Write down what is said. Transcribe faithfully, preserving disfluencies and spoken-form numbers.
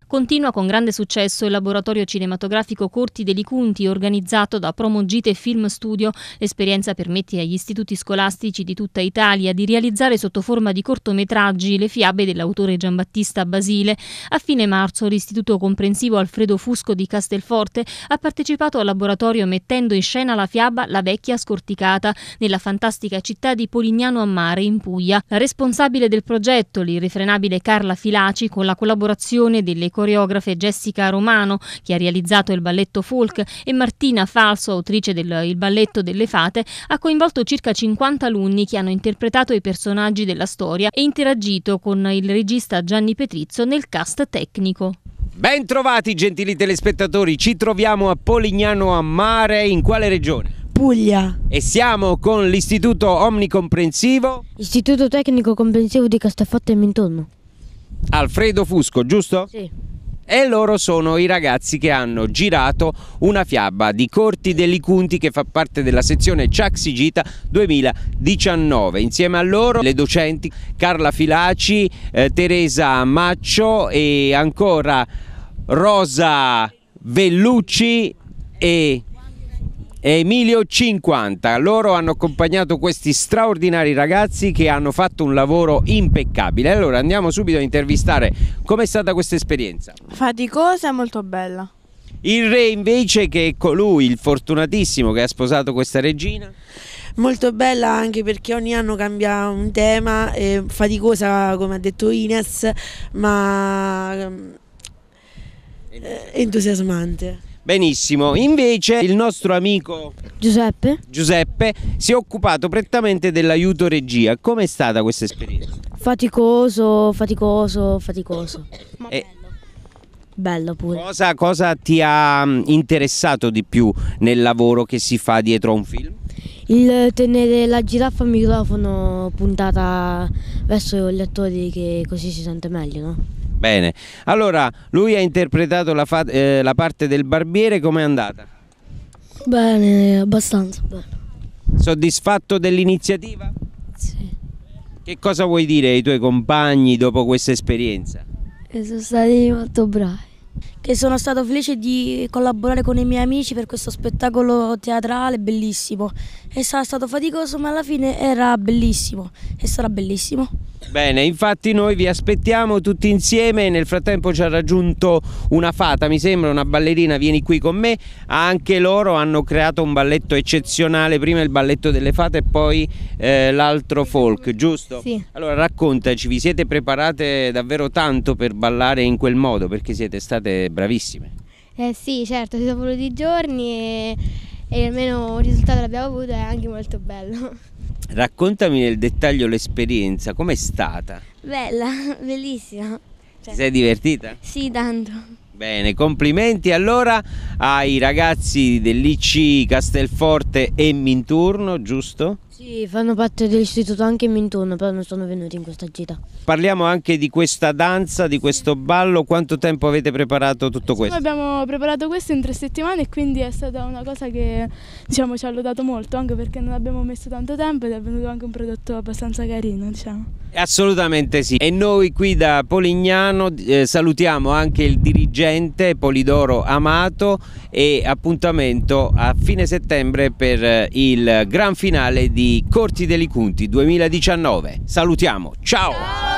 Continua con grande successo il laboratorio cinematografico Corti dei Likunti organizzato da Promogite Film Studio. L'esperienza permette agli istituti scolastici di tutta Italia di realizzare sotto forma di cortometraggi le fiabe dell'autore Giambattista Basile. A fine marzo l'Istituto Comprensivo Alfredo Fusco di Castelforte ha partecipato al laboratorio mettendo in scena la fiaba La vecchia scorticata nella fantastica città di Polignano a Mare in Puglia. La responsabile del progetto, l'irrefrenabile Carla Filaci, con la collaborazione delle coreografe Jessica Romano, che ha realizzato il balletto folk, e Martina Falso, autrice del Il balletto delle fate, ha coinvolto circa cinquanta alunni che hanno interpretato i personaggi della storia e interagito con il regista Gianni Petrizzo nel cast tecnico. Ben trovati gentili telespettatori, ci troviamo a Polignano a Mare, in quale regione? Puglia. E siamo con l'Istituto Omnicomprensivo Istituto Tecnico Comprensivo di Castelforte e Mintorno. Alfredo Fusco, giusto? Sì. E loro sono i ragazzi che hanno girato una fiaba di Corti dei Likunti che fa parte della sezione Ciaxigita duemiladiciannove. Insieme a loro le docenti Carla Filaci, eh, Teresa Maccio e ancora Rosa Vellucci e Emilio cinquanta. Loro hanno accompagnato questi straordinari ragazzi che hanno fatto un lavoro impeccabile. Allora andiamo subito a intervistare. Com'è stata questa esperienza? Faticosa e molto bella. Il re invece, che è colui, il fortunatissimo che ha sposato questa regina. Molto bella anche perché ogni anno cambia un tema, eh, faticosa come ha detto Ines, ma eh, entusiasmante. Benissimo, invece il nostro amico Giuseppe Giuseppe si è occupato prettamente dell'aiuto regia. Com'è stata questa esperienza? Faticoso, faticoso, faticoso. Ma E bello pure. Cosa, cosa ti ha interessato di più nel lavoro che si fa dietro a un film? Il tenere la giraffa al microfono puntata verso gli attori, che così si sente meglio, no? Bene, allora lui ha interpretato la, fa eh, la parte del barbiere. Com'è andata? Bene, abbastanza bene. Soddisfatto dell'iniziativa? Sì. Che cosa vuoi dire ai tuoi compagni dopo questa esperienza? E sono stati molto bravi. Che sono stato felice di collaborare con i miei amici per questo spettacolo teatrale bellissimo. E sarà stato faticoso, ma alla fine era bellissimo e sarà bellissimo. Bene, infatti noi vi aspettiamo tutti insieme. Nel frattempo ci ha raggiunto una fata, mi sembra, una ballerina. Vieni qui con me. Anche loro hanno creato un balletto eccezionale, prima il balletto delle fate e poi eh, l'altro folk, giusto? Sì. Allora raccontaci, vi siete preparate davvero tanto per ballare in quel modo, perché siete state bravissime? Eh sì, certo, ci sono voluti giorni e, e almeno un risultato l'abbiamo avuto, è anche molto bello. Raccontami nel dettaglio l'esperienza, com'è stata? Bella, bellissima. Ti sei divertita? Sì, tanto. Bene, complimenti allora ai ragazzi dell'I C Castelforte e Minturno, giusto? Sì, fanno parte dell'istituto anche in Minturno, però non sono venuti in questa gita. Parliamo anche di questa danza, di questo ballo. Quanto tempo avete preparato tutto questo? Noi abbiamo preparato questo in tre settimane e quindi è stata una cosa che, diciamo, ci ha lodato molto, anche perché non abbiamo messo tanto tempo ed è venuto anche un prodotto abbastanza carino, diciamo. Assolutamente sì. E noi qui da Polignano eh, salutiamo anche il dirigente Polidoro Amato e appuntamento a fine settembre per eh, il gran finale di Corti dei Likunti duemiladiciannove. Salutiamo, ciao! Ciao!